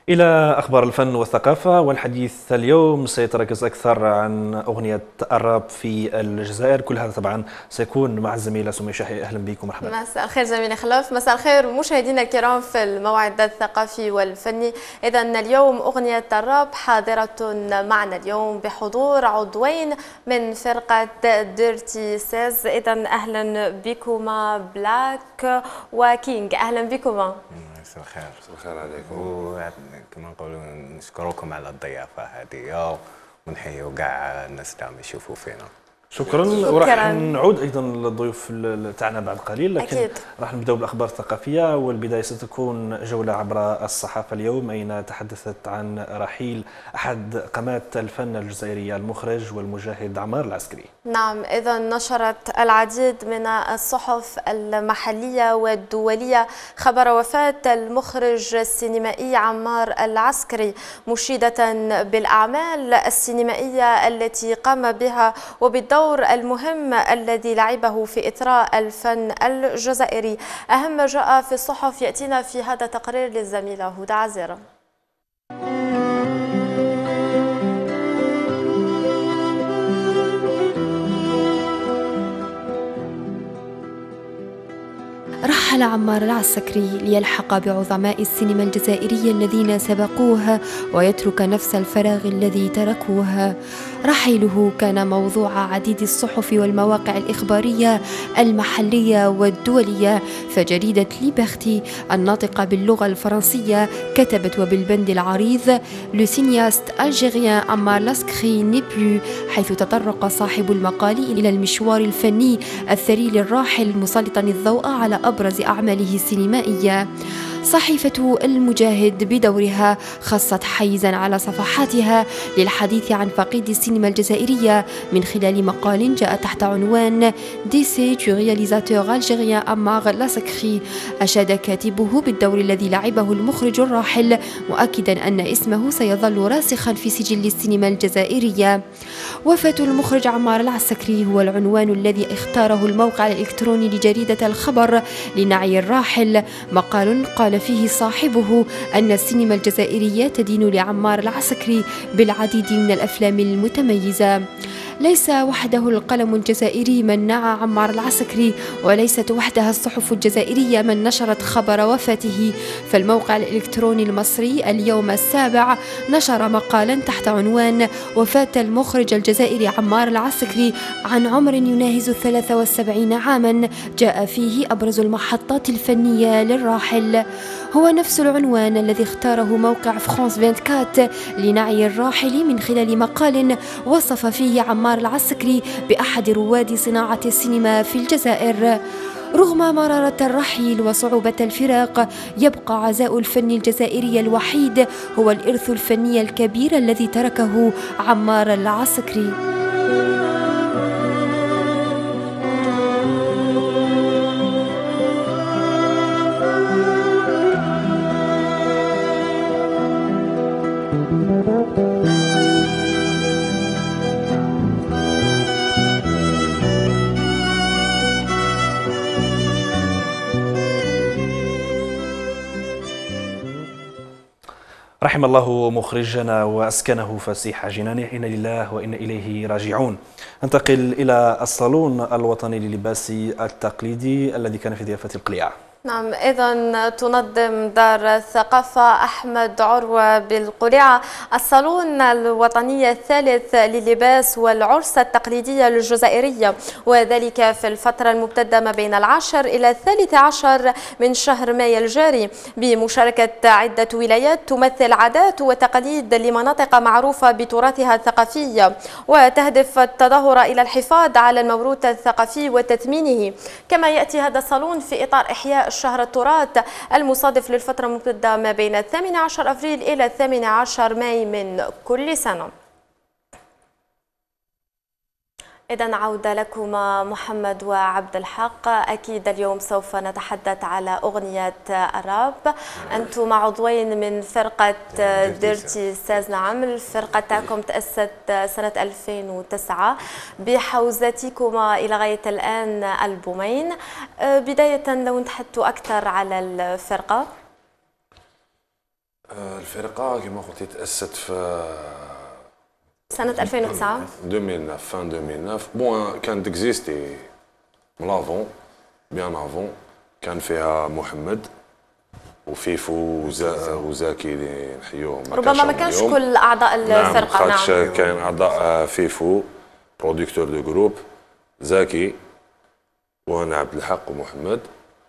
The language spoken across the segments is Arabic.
إلى أخبار الفن والثقافة، والحديث اليوم سيتركز أكثر عن أغنية الراب في الجزائر. كل هذا طبعا سيكون مع الزميلة سمية شاحي. أهلا بكم ومرحبا. مساء الخير زميلي خلاف. مساء الخير مشاهدينا الكرام في الموعد الثقافي والفني. إذا اليوم أغنية الراب حاضرة معنا اليوم بحضور عضوين من فرقة ديرتي سيز. إذا أهلا بكما بلاك وكينج، أهلا بكما. مساء الخير. مساء الخير عليكم. وكما نقولوا نشكركم على الضيافة هذه ونحيوا كاع الناس اللي عم يشوفوا فينا. شكرا. وراح نعود ايضا للضيوف تاعنا بعد قليل، لكن أكيد. راح نبداو بالاخبار الثقافيه، والبدايه ستكون جوله عبر الصحافه اليوم، اين تحدثت عن رحيل احد قامات الفن الجزائريه المخرج والمجاهد عمار العسكري. نعم، اذا نشرت العديد من الصحف المحليه والدوليه خبر وفاه المخرج السينمائي عمار العسكري، مشيده بالاعمال السينمائيه التي قام بها وبالدور المهم الذي لعبه في إثراء الفن الجزائري. أهم ما جاء في الصحف يأتينا في هذا التقرير للزميلة هدى عزيرة. رحل عمار العسكري ليلحق بعظماء السينما الجزائرية الذين سبقوه ويترك نفس الفراغ الذي تركوه. رحيله كان موضوع عديد الصحف والمواقع الإخبارية المحلية والدولية، فجريدة ليبرتي الناطقة باللغة الفرنسية كتبت وبالبند العريض لو سينياست الجيريان عمار العسكري ني بلو، حيث تطرق صاحب المقال إلى المشوار الفني الثري للراحل مسلطا الضوء على أبرز أعماله السينمائية. صحيفة المجاهد بدورها خصت حيزا على صفحاتها للحديث عن فقيد السينما الجزائرية من خلال مقال جاء تحت عنوان ديسي du réalisateur algérien عمار العسكري. أشاد كاتبه بالدور الذي لعبه المخرج الراحل، مؤكدا أن اسمه سيظل راسخا في سجل السينما الجزائرية. وفاة المخرج عمار العسكري هو العنوان الذي اختاره الموقع الإلكتروني لجريدة الخبر لنعي الراحل. مقال قال فيه صاحبه أن السينما الجزائرية تدين لعمار العسكري بالعديد من الأفلام المتميزة. ليس وحده القلم الجزائري من نعى عمار العسكري، وليست وحدها الصحف الجزائرية من نشرت خبر وفاته، فالموقع الإلكتروني المصري اليوم السابع نشر مقالا تحت عنوان وفاة المخرج الجزائري عمار العسكري عن عمر يناهز 73 عاما، جاء فيه أبرز المحطات الفنية للراحل. هو نفس العنوان الذي اختاره موقع فرانس 24 لنعي الراحل من خلال مقال وصف فيه عمار العسكري بأحد رواد صناعة السينما في الجزائر. رغم مرارة الرحيل وصعوبة الفراق، يبقى عزاء الفن الجزائري الوحيد هو الإرث الفني الكبير الذي تركه عمار العسكري. رحم الله مخرجنا وأسكنه فسيح جنانه، إنا لله وإنا إليه راجعون. ننتقل إلى الصالون الوطني للباس التقليدي الذي كان في ضيافة القليعة. نعم، إذا تنظم دار الثقافة أحمد عروة بالقليعة الصالون الوطني الثالث للباس والعرس التقليدية الجزائرية، وذلك في الفترة الممتدة ما بين 10 إلى 13 من شهر مايو الجاري، بمشاركة عدة ولايات تمثل عادات وتقاليد لمناطق معروفة بتراثها الثقافي، وتهدف التظاهر إلى الحفاظ على الموروث الثقافي وتثمينه. كما يأتي هذا الصالون في إطار إحياء شهر التراث المصادف للفترة الممتدة ما بين 18 أبريل إلى 18 ماي من كل سنة. إذا عودة لكما محمد وعبد الحق. أكيد اليوم سوف نتحدث على أغنية الراب. أنتم عضوين من فرقة ديرتي سيز. نعم، الفرقة تاعكم تأسست سنة 2009 بحوزتكما إلى غاية الآن ألبومين. بداية لو نتحدثوا أكثر على الفرقة. الفرقة كما قلتي تأسست في سنة 2009 2009 فان 2009 بون كانت اكزيستي من لافون بيان افون كان فيها محمد وفيفو وزاكي اللي نحيوهم ربما ما كانش كل اعضاء الفرقه. نعم كان اعضاء فيفو بروديكتور دو جروب زاكي وانا عبد الحق ومحمد.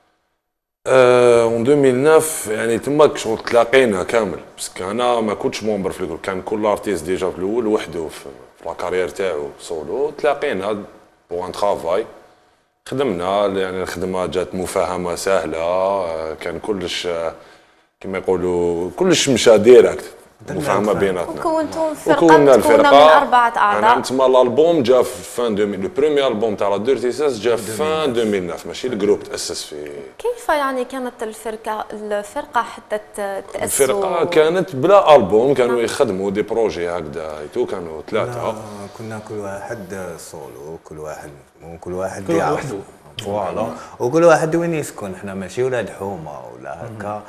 اون 2009 يعني تماك شغل تلاقينا كامل باسكو انا ما كنتش مومبر في الجروب، كان كل ارتيست ديجا في الاول وحده في لا كارير تاعو سولو. تلاقينا بو ان ترافاي خدمنا، يعني الخدمه جات مفاهمه سهله، كان كلش كما يقولوا كلش مشى ديريكت مفاهمه بيناتنا. وكونتم فرقه من 4 اعضاء. انا تما الالبوم جا في فان 2000، لو بريمير البوم تاع لا ديرتي ساس جا في فان 2009 ماشي الجروب تاسس في. كيف يعني كانت الفرقه حتى تاسس؟ الفرقه كانت بلا البوم، كانوا يخدموا دي بروجي هكذا ايتو، كانوا 3. كنا كل واحد سولو، كل واحد وحده فوالا، وكل واحد وين يسكن. احنا ماشي ولاد حومه ولا هكا.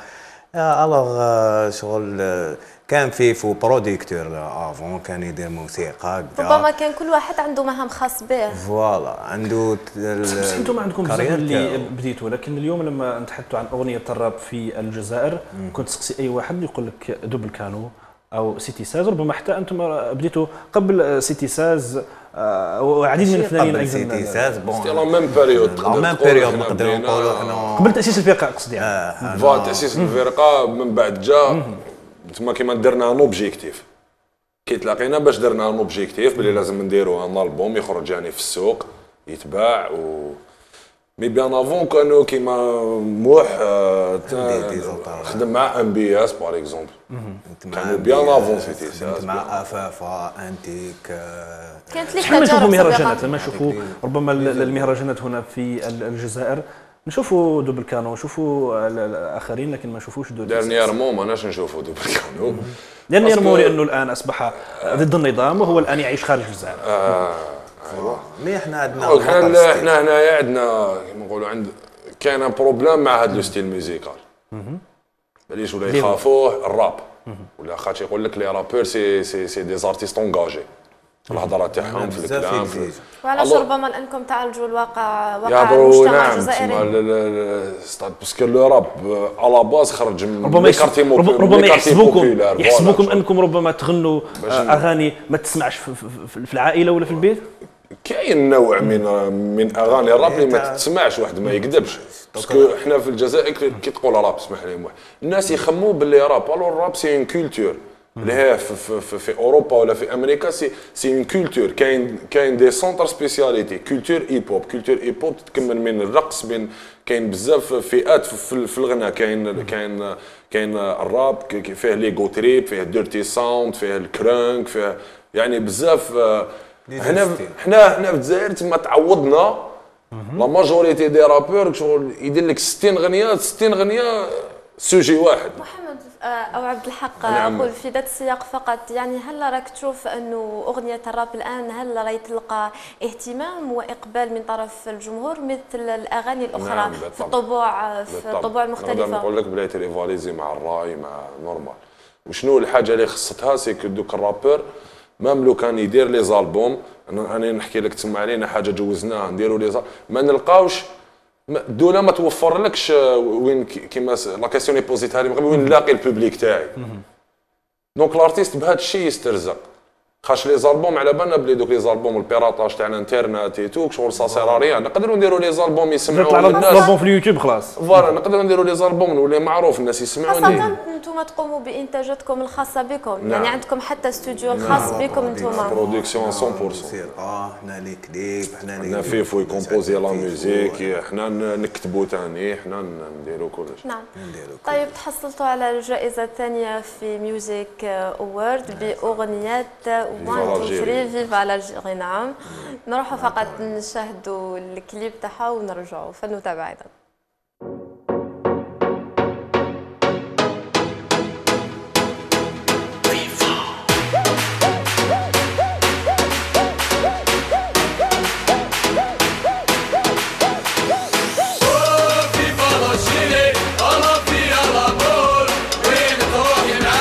الوغ شغل كان فيفو بروديكتور افون، كان يدير موسيقى ربما كان كل واحد عنده مهام خاص به. فوالا عنده. بس انتم عندكم بزاف اللي بديتوا، لكن اليوم لما نتحدثوا عن اغنيه الراب في الجزائر كنت تسقسي اي واحد يقول لك دوبل كانو او سيتي ساز. ربما حتى انتم بديتوا قبل سيتي ساز وعديد من الفنانين ايضا. سيتي ساز بون لا ميم بيريود نقدروا نقولوا احنا قبل تاسيس الفرقه اقصد يعني. تاسيس الفرقه من بعد جا تما كيما درنا ان اوبجيكتيف كي تلاقينا باش درنا ان اوبجيكتيف بلي لازم نديروا ان البوم يخرج يعني في السوق يتباع مي بيان افون كانوا كيما موح خدم مع ام بي اس باغ اكزومبل، كانوا بيان افون سيتي ساز مع افافا انتيك. كانت لي شحال نشوفوا مهرجانات، لما نشوفوا ربما المهرجانات هنا في الجزائر نشوفوا دوبل كانو، نشوفوا الاخرين، لكن ما نشوفوش ديرنييرمون ماناش نشوفوا دوبل كانو. ديرنييرمون لانه الان اصبح ضد النظام وهو الان يعيش خارج الجزائر. ايوا مي احنا عندنا احنا هنايا عندنا كيما نقولوا كاين ان بروبليم مع هذا لو ستيل ميوزيكال. بليش ولا يخافوه الراب ولا خاطر يقول لك لي رابور سي دي زارتيست انغاجي الهضره تاعهم في الكلام. وعلاش ربما لانكم تعالجوا واقع المجتمع الجزائري؟ نعم باسكو لو راب على باز خرج من ربما يحسبوكم انكم ربما تغنوا اغاني ما تسمعش في العائله ولا في البيت. كاين نوع من اغاني الراب اللي ما تسمعش، واحد ما يكذبش باسكو احنا في الجزائر كي تقول راب اسمح لي الناس يخموا باللي راب، الو الراب سي اون كولتور اللي هي في اوروبا ولا في امريكا سي اون كولتور. كاين دي سونتر سبيسياليتي كولتور هيب هوب. كولتور هيب هوب تتكمل من الرقص، بين كاين بزاف فئات في الغناء. كاين الراب فيه لي جو تريب، فيه ديرتي ساوند، فيه الكرانك، فيه يعني بزاف. حنا في الجزائر تما تعودنا لا ماجوريتي دي رابور شغل يدير لك 60 غنيه سوجي واحد. محمد او عبد الحق اقول في ذات السياق فقط، يعني هل راك تشوف انه اغنيه الراب الان هل راهي تلقى اهتمام واقبال من طرف الجمهور مثل الاغاني الاخرى؟ نعم في الطبوع المختلفه؟ انا نقول لك بلا تريفاليزي مع الراي مع نورمال. وشنو الحاجه اللي خصتها سي كو دوك الرابور مام لو كان يدير لي زالبوم، انا نحكي لك تسمع علينا حاجه جوزناها نديروا لي ما نلقاوش الدوله ما توفرلكش وين كيما لا كاستيون اللي بوزيتها لي وين نلاقي البوبليك تاعي. دونك الارتيست بهذا الشيء يسترزق. خاش لي زالبوم على بالنا بلي دوك لي زالبوم البيراطاج تاع الانترنت اي تو شغل سا سيراريا. نقدروا نديروا لي زالبوم يسمعوا الناس زالبوم في اليوتيوب خلاص فوالا. نقدروا نديروا لي زالبوم نولي معروف الناس يسمعوني. خاصة انتم تقوموا بانتاجاتكم الخاصه بكم. نعم. يعني عندكم حتى استوديو الخاص بكم انتم. برودكسيون 100%. حنا لي كليب حنا فيفو يكومبوزي لا ميوزيك، حنا نكتبوا ثاني، حنا نديروا كلش. نعم. طيب تحصلتوا على الجائزه الثانيه في ميوزيك اوورد باغنيه 1 2 3 فيفا الجيري. نعم. نروحوا فقط نشاهدوا الكليب تاعها ونرجعوا فلنتابع ايضا. فيفا الجيري انا فيها الامور وين تروح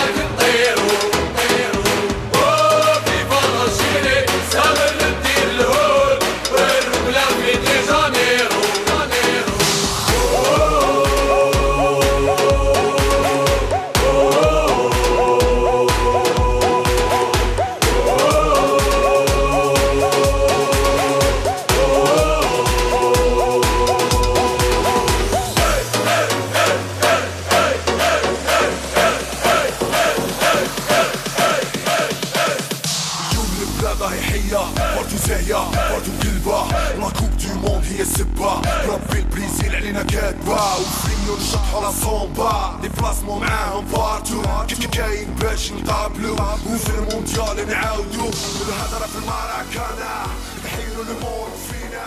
كاتبة وفريو نشطحو لا صومبا لي بلاسمون معاهم بارتو كاين باش نقابلو وفي المونديال نعاودو الهضرة في الماراكانا نحيلو الموت فينا.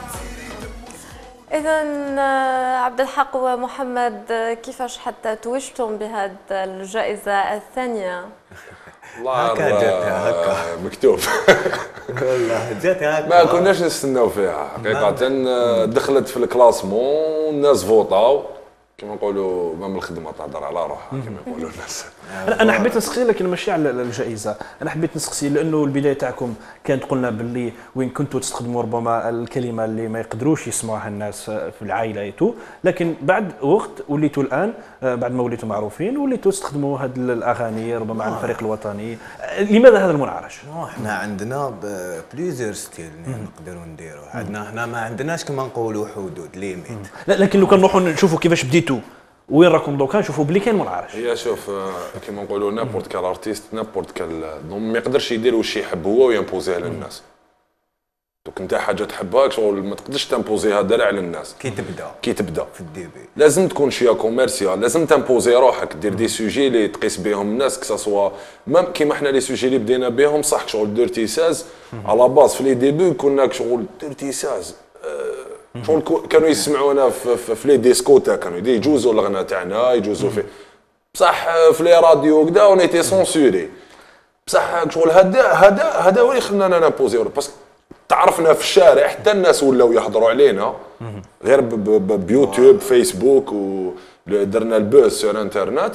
إذا عبد الحق ومحمد، كيفاش حتى توجتم بهذه الجائزة الثانية؟ هكا جاتها هكا مكتوب. والله جاتها هكا ما كناش نستناو فيها حقيقة. دخلت في الكلاسمون، الناس فوطاو كما نقولوا ما من الخدمه تهضر على روحها كما يقولوا الناس. انا حبيت نسقسي لكن ماشي على الجائزه، انا حبيت نسقسي لانه البدايه تاعكم كانت قلنا باللي وين كنتوا تستخدموا ربما الكلمه اللي ما يقدروش يسمعوها الناس في العائله ايتو، لكن بعد وقت وليتوا الان بعد ما وليتوا معروفين وليتوا تستخدموا هذه الاغاني ربما على الفريق الوطني. لماذا هذا المنعرج؟ احنا عندنا بليزر ستيل نقدروا نديروا، عندنا احنا ما عندناش كما نقولوا حدود ليميت. لكن لو كنروحوا نشوفوا كيفاش بديتوا وين راكم دوكا نشوفوا بلي كاين منعرج. هي شوف كيما نقولوا نابورت كال ارتيست نابورت كال ما يقدرش يدير واش يحب هو ويمبوزيها للناس. دوك انت حاجه تحبها شغل ما تقدرش تمبوزيها دير على الناس. كي تبدا في الديبي لازم تكون شويه كوميرسيال، لازم تمبوزي روحك، دير دي سوجي اللي تقيس بهم الناس كسا ميم كيما حنا لي سوجي اللي بدينا بهم صح شغل ديرتي ساز على باز في لي ديبي كنا شغل ديرتي ساز شغل كانوا يسمعونا في لي ديسكوتا كانوا يجوزوا الغناء تاعنا يجوزوا في بصح في لي راديو كدا ونيتي سونسوري بصح شغل هذا هو اللي خلانا نابوزيو باسكو تعرفنا في الشارع حتى الناس ولاو يحضروا علينا غير بيوتيوب فيسبوك ودرنا البوز سور انترنت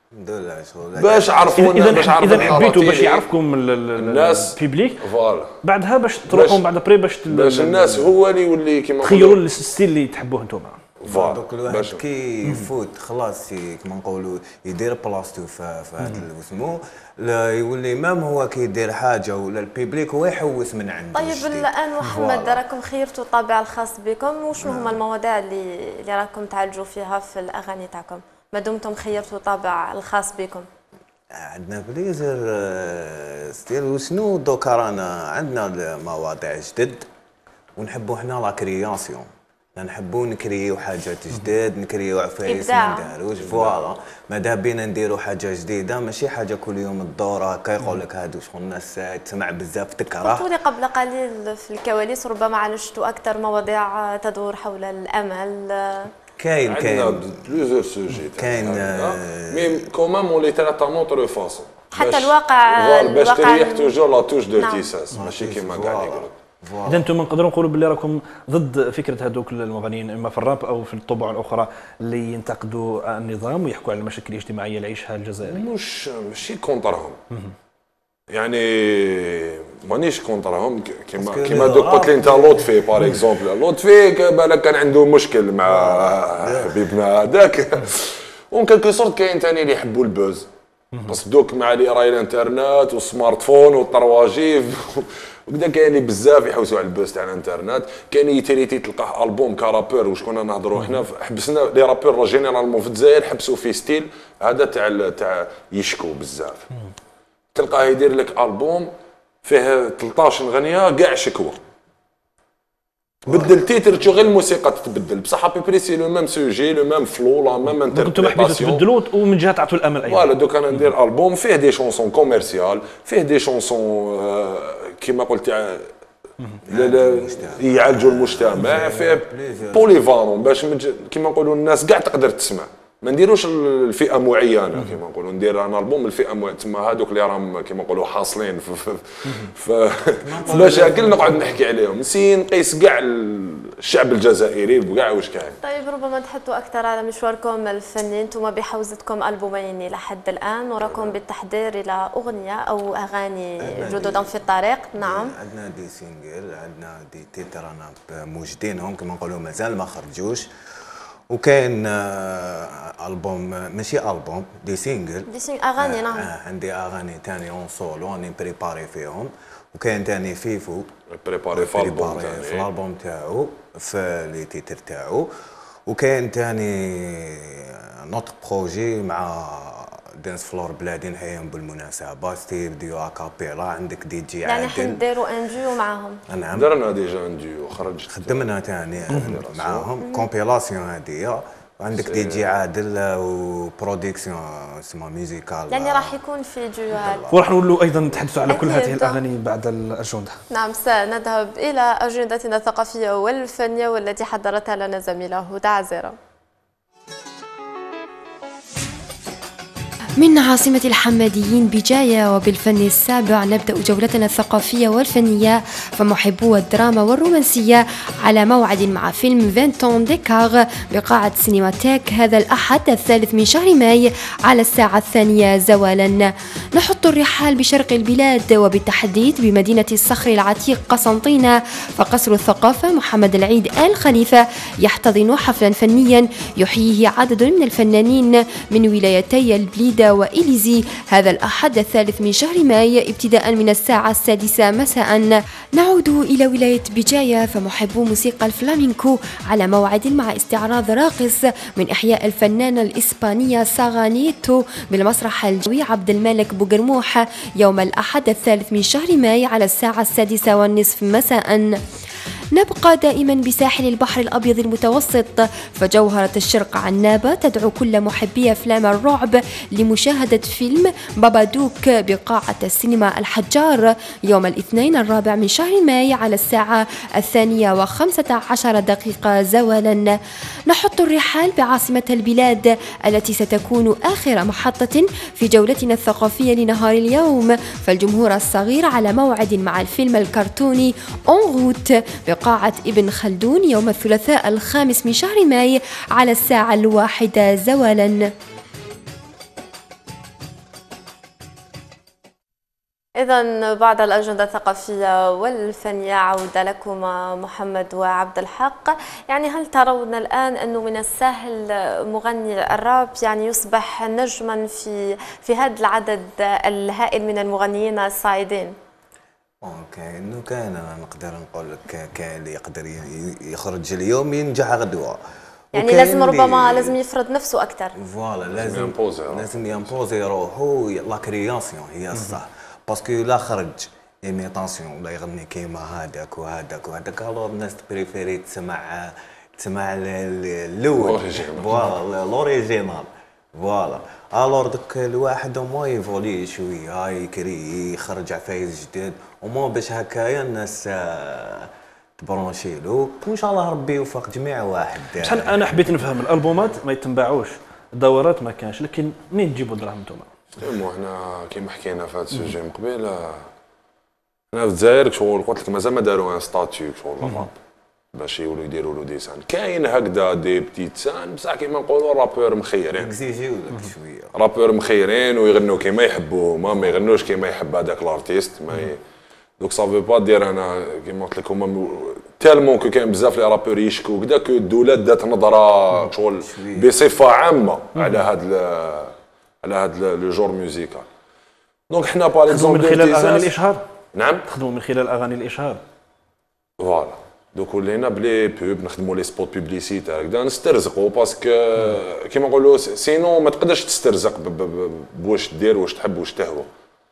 باش عرفونا اذا حبيتوا باش يعرفكم الناس بيبليك فوالا بعدها باش تروحوا بعد بري باش الناس هو اللي يولي كيما تخيروا الستيل اللي تحبوه انتم. فوالا كل واحد كي يفوت خلاص كيما نقولوا يدير بلاصتو في هذا الاسمو يولي مام هو كيدير حاجه ولا البيبليك هو يحوس من عنده. طيب الان محمد راكم خيرتوا الطابع الخاص بكم، وشنو هما المواضيع اللي راكم تعالجوا فيها في الاغاني تاعكم ما دمتم خيرتوا الطابع الخاص بكم؟ عندنا بليزر ستيل وشنو دوكا رانا عندنا مواضيع جدد ونحبوا حنا لا كرياسيون، نحبوا نكريو حاجات جداد نكريو عفايس ما نداروش فوالا ماذا بينا نديروا حاجه جديده ماشي حاجه كل يوم الدور هكا يقول لك هادو شغل الناس تسمع بزاف تكره. قلتوا لي قبل قليل في الكواليس ربما عالجتوا اكثر مواضيع تدور حول الامل. كاين بليزيور سوجي كاين مي كومام اون لي ترات نوتر فاسون حتى الواقع باش تريح توجور لا توش دو تيساس ماشي كيما قاعد يقولوا. اذا انتم نقدروا نقولوا باللي راكم ضد فكره هذوك المغنيين اما في الراب او في الطبوع الاخرى اللي ينتقدوا النظام ويحكوا على المشاكل الاجتماعيه اللي يعيشها الجزائر. ماشي كونترهم يعني مانيش كونترهم كيما دوك قلت لي انت لطفي باغ اكزومبل لطفي بالك كان عنده مشكل مع حبيبنا هذاك اون كالكو سورت كاين ثاني اللي يحبوا البوز بس دوك مع لي راي الانترنت والسمارت فون والطرواجيف وكذا كاين اللي بزاف يحوسوا على البوز تاع الانترنت. كاين يتريتي تلقاه البوم كرابور وشكون نهضروا حنا حبسنا لي رابور جينيرالمون في الجزائر حبسوا في ستيل هذا تاع يشكو بزاف. تلقاه يدير لك البوم فيه 13 غنيه كاع شكوى بدل تيتر تشوف غير الموسيقى تتبدل بصح ابي سي لو ميم سوجي لو ميم فلو لا ميم انتربريتاسيون. انتم حبيتوا تبدلوا ومن جهه تعطوا الامل ايضا. فوالا دوك انا ندير البوم فيه دي شونسون كوميرسيال فيه دي شونسون كيما قلت يعالجوا المجتمع فيه بوليفالون باش كيما نقولوا الناس كاع تقدر تسمع ما نديروش الفئه معينه كيما نقولوا ندير انا البوم الفئه تما هذوك اللي راهم كيما نقولوا حاصلين في مشاكل نقعد نحكي عليهم نسي نقيس كاع الشعب الجزائري بكاع واش كاين. طيب ربما تحطوا اكثر على مشواركم الفني، انتم بحوزتكم البومين لحد الان وراكم بالتحضير الى اغنيه او اغاني جدد في الطريق. نعم عندنا دي سينجل عندنا دي تيتر انا موجدينهم كما نقولوا مازال ما خرجوش وكاين البوم ماشي البوم دي سينجل اغاني. نعم عندي اغاني ثاني اون سولو راني بريباري فيهم وكاين ثاني فيفو بريباري في الالبوم تاعو في لي تيتر تاعو وكاين ثاني نوت بروجي مع دانس فلور بلادي نحييهم بالمناسبه ستيف ديو اكابيلا عندك دي جي يعني عادل حين داروا ان ديو معاهم. نعم درنا ديجا ان ديو خرجت خدمنا ثاني معاهم كومبيلاسيون هذه عندك دي جي عادل وبرودكسيون اسمها ميوزيكال يعني راح يكون في ديو هذا وراح نولوا ايضا نتحدثوا على كل هذه الاغاني بعد الاجنده. نعم سنذهب الى اجندتنا الثقافيه والفنيه والتي حضرتها لنا زميله هدى عزيره. من عاصمة الحماديين بجاية وبالفن السابع نبدأ جولتنا الثقافية والفنية، فمحبو الدراما والرومانسية على موعد مع فيلم 20 ديكار بقاعة سينماتيك هذا الأحد 3 شهر ماي على الساعة 2 زوالا. نحط الرحال بشرق البلاد وبالتحديد بمدينة الصخر العتيق قسنطينة، فقصر الثقافة محمد العيد آل خليفة يحتضن حفلا فنيا يحييه عدد من الفنانين من ولايتي البليدة وإليزي هذا الأحد 3 شهر ماي ابتداء من الساعة 6 مساء. نعود إلى ولاية بجاية، فمحبو موسيقى الفلامينكو على موعد مع استعراض راقص من إحياء الفنانة الإسبانية ساغانيتو بالمسرح الجوي عبد الملك بوقرموح يوم الأحد 3 شهر ماي على الساعة 6:30 مساء. نبقى دائما بساحل البحر الأبيض المتوسط، فجوهرة الشرق عنابة تدعو كل محبي أفلام الرعب لمشاهدة فيلم بابادوك بقاعة السينما الحجار يوم الاثنين 4 شهر ماي على الساعة 2:15 زوالا. نحط الرحال بعاصمة البلاد التي ستكون آخر محطة في جولتنا الثقافية لنهار اليوم، فالجمهور الصغير على موعد مع الفيلم الكرتوني أون روت قاعة ابن خلدون يوم الثلاثاء 5 شهر ماي على الساعة 1 زوالا. إذا بعد الأجندة الثقافية والفنية عودة لكما محمد وعبد الحق. يعني هل ترون الآن أنه من السهل مغني الراب يعني يصبح نجما في هذا العدد الهائل من المغنيين الصاعدين؟ اوكي انه كان انا نقدر نقول لك كان اللي يقدر يخرج اليوم ينجح غدوه، يعني لازم ربما لازم يفرض نفسه اكثر. فوالا لازم يمبوزي روحو لا كرياسيون هي الصح، باسكو لا خرج ايميتاسيون ولا يغني كيما هذاك وهذاك وهذاك الور الناس بريفيري تسمع الاول فوالا لوريجينال فوالا. الور دوك الواحد ما يفولي شويه هاي كري يخرج عفايس جديد وما باش هكايا الناس تبرونشي له، وان شاء الله ربي يوفق جميع واحد. شحال انا حبيت نفهم الالبومات ما يتباعوش، الدورات ما كانش، لكن منين تجيبوا الدراهم نتوما؟ المهم حنا كيما حكينا في هذا السوجي من قبيل، حنا في الجزائر شغل قلت لك مازال ما داروا ان ستاتيو شغل الراب باش يولوا يديروا له ديسان. كاين هكذا دي بتيت سان بصح كيما نقولوا رابور مخيرين، اكزيجيو لك شويه رابور مخيرين ويغنوا كيما يحبوا ما يغنوش كيما يحب هذاك الارتيست ما دوك صافي با دير. انا كيما قلت لك هما تالمون كو كاين بزاف لي رابور يشكوا كدا كو الدوله دات نظره شغل بصفه عامه على هذا لو جور ميوزيكال. دونك حنا باغ اكزومبل من خلال اغاني الاشهار. نعم تخدموا من خلال اغاني الاشهار فوالا. دوك ولينا بلي بوب نخدموا لي سبوت بوبليسيتير هكذا نسترزقوا، باسكو كيما نقولوا سينو ما تقدرش تسترزق بواش دير واش تحب واش تهوى،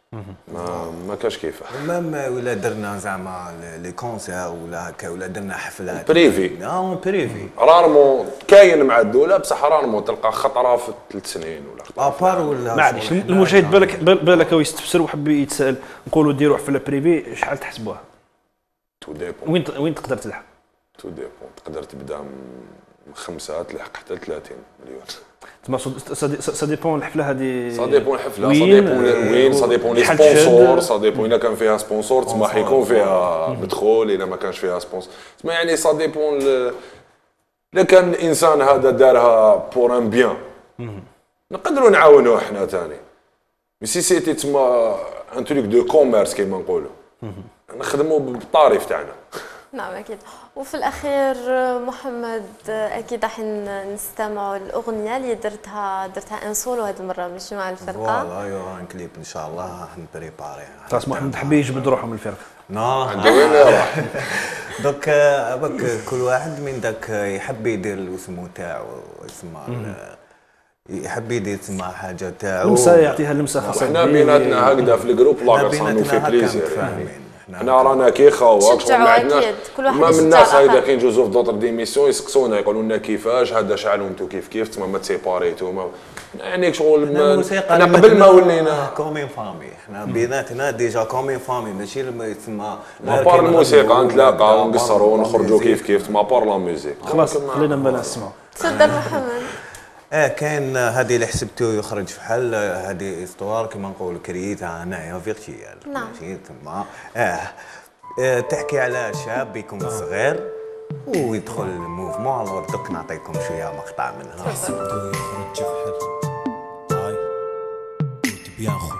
ما كاش كيفاه. مام ولا درنا زعما لي كونسير ولا هكا ولا درنا حفلات بريفي بريفي رارمون كاين مع الدوله بصح رارمون تلقى خطره في 3 سنين ولا ابار ولا معليش المشاهد بالك هو يستفسر وحب يتسال نقولوا ديروا حفله بريفي شحال تحسبوها؟ تو ديبون وين تقدر تلحق؟ تو ديبون تقدر تبدا من 5 تلحق حتى 30 مليون. تما سا ديبون الحفله هذه، سا ديبون الحفله، سا ديبون وين، سا ديبون لي سبونسور، سا ديبون الا كان فيها سبونسور تما حيكون فيها مدخول، الا ما كانش فيها سبونسور تما يعني سا ديبون. الا كان الانسان هذا دارها بور ان بيان نقدروا نعاونوه حنا ثاني، مي سي سيتي تما ان تريك دو كوميرس كيما نقولوا نخدموا بالطارف تاعنا. نعم أكيد. وفي الأخير محمد أكيد راح نستمعوا الأغنية اللي درتها ان سولو هذه المرة مش مع الفرقة. فوالا ايوا كليب إن شاء الله راح نبريباري. خلاص محمد حبي يجبد روحه من الفرقة. عنده وين راح؟ دوك كل واحد من داك يحب يدير الاسم تاعو اسمه يحب يدير تما حاجه تاعو لمسه يعطيها لمسه خاصه. حنا بيناتنا هكذا في الجروب لا صانو في بليزير. حنا رانا كي خواك شغل ما عندناش ما من الناس هكذا كي نجوزو في دوطر ديميسيون يسقسونا يقولوا لنا كيفاش هذا شعل وانتو كيف تما ما تسيباريتو يعني شغل انا قبل ما ولينا كومين فامي حنا بيناتنا ديجا كومين فامي ماشي تسمى ما بار الموسيقى نتلاقاو ونقصروا ونخرجوا كيف ما بار لا موزيك. خلاص خلينا نسمعوا. تفضل محمد. كاين هذه اللي حسبته يخرج في حل هذه استوار كما نقول كرييتها انايا فيرتيال ماشي تما تحكي على شاب يكون صغير ويدخل الموفمون. الوغ دوك نعطيكم شويه مقطع منها. حسبته يخرج في حل هاي قلت بيان خو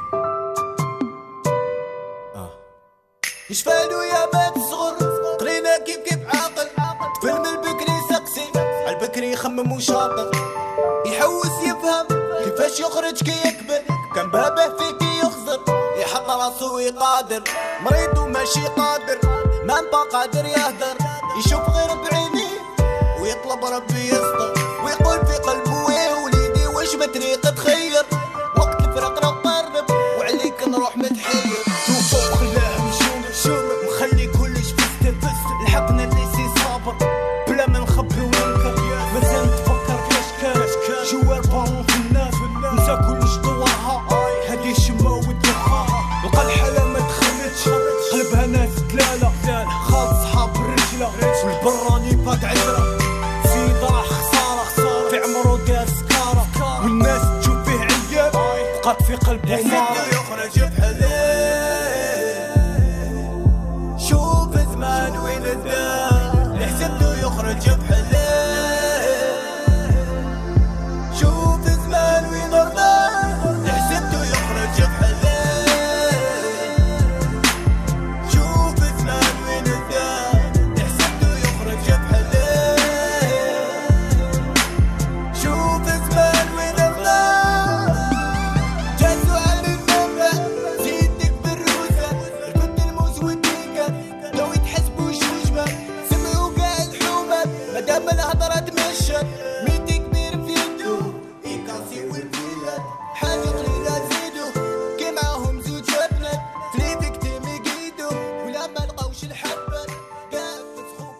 يشفالو يا باب صغر قرينا كيف عاقل فيلم البكري سقسي البكري يخمم وشاطر يحوس يفهم كيفاش يخرج كي يكبر كان بابه فيك يخزر يحط راسو يقادر مريض وماشي قادر ما نبقى قادر يهدر يشوف غير بعينيه ويطلب ربي يسطر ويقول في قلبه يا وليدي واش بطريق تخير وقت الفراق نقرب وعليك نروح متحير توفى خلاه مشوم مخلي كلش فستر لحقنا اللي سي صابر بلا ما نخبي وننكر مازال نتفكر كاش جوار بارون في الناس نسى كلش طوارها هادي شما والدخان لقى الحالة ما دخلتش قلبها ناس دلالة خالص صحاب الرجلة والبراني فات عشرة في ضاع خسارة في عمرو دار سكارة والناس تشوف فيه عيال بقات في قلبه نار يخرج بحلال شوف زمان وين الدار حسبته يخرج بحلال شوف زمان وين الدار حسبته يخرج بحلال شوف زمان وين الدار حسبته يخرج بحلال شوف زمان وين الدار جازوا على النمرة زيدك بالروسة البنت الموز والديكة لو يتحسبوا شوشمة سمعوا كاع الحومة مادام الهضرة تمشت ميتي كبير في يدو يكاسي والفيلات حاجة قليلة زيدو كي معاهم زوج بنات فليتك تيمي قيدو ولا ما لقاوش الحبة كاع فسخو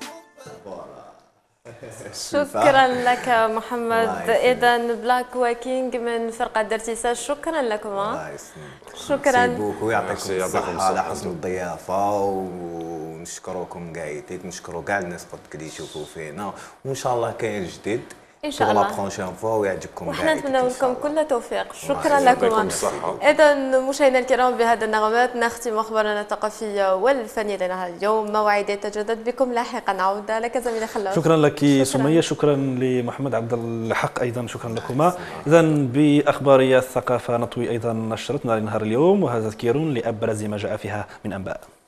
شكرا لك محمد. اذا بلاك واكينج من فرقه درتيسا شكرا لكم. شكرا ويعطيكم الصحة على حسن الضيافة ونشكركم كاع نشكروا كاع الناس اللي يشوفوا فينا وان شاء الله كاين جديد ان شاء الله لا بروشين فوا ويعجبكم وحنا نتمنى لكم كل توفيق. شكرا لكم. اذا مشاهدينا الكرام بهذا النغمات نختم اخبارنا الثقافيه والفنيه لنا اليوم. موعد يتجدد بكم لاحقا. عوده لك زميلي خلود. شكرا لك سميه. شكرا لمحمد عبد الحق ايضا. شكرا لكما. اذا باخبار الثقافه نطوي ايضا نشرتنا لنهار اليوم وهذا تذكير لابرز ما جاء فيها من انباء.